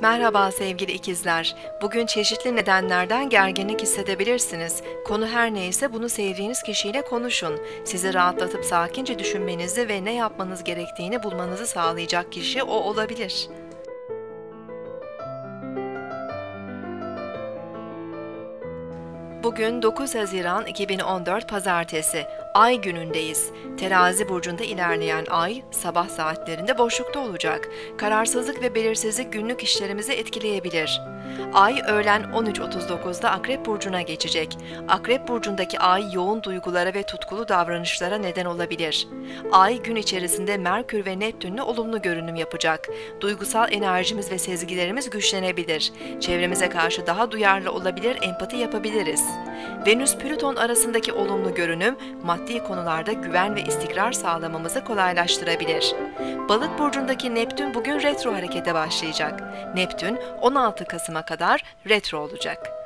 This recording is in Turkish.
Merhaba sevgili ikizler. Bugün çeşitli nedenlerden gerginlik hissedebilirsiniz. Konu her neyse bunu sevdiğiniz kişiyle konuşun. Sizi rahatlatıp sakince düşünmenizi ve ne yapmanız gerektiğini bulmanızı sağlayacak kişi o olabilir. Bugün 9 Haziran 2014 Pazartesi, Ay günündeyiz. Terazi burcunda ilerleyen Ay, sabah saatlerinde boşlukta olacak. Kararsızlık ve belirsizlik günlük işlerimizi etkileyebilir. Ay, öğlen 13.39'da Akrep burcuna geçecek. Akrep burcundaki Ay, yoğun duygulara ve tutkulu davranışlara neden olabilir. Ay, gün içerisinde Merkür ve Neptün'le olumlu görünüm yapacak. Duygusal enerjimiz ve sezgilerimiz güçlenebilir. Çevremize karşı daha duyarlı olabilir, empati yapabiliriz. Venüs-Plüton arasındaki olumlu görünüm, maddi konularda güven ve istikrar sağlamamızı kolaylaştırabilir. Balık burcundaki Neptün bugün retro harekete başlayacak. Neptün 16 Kasım'a kadar retro olacak.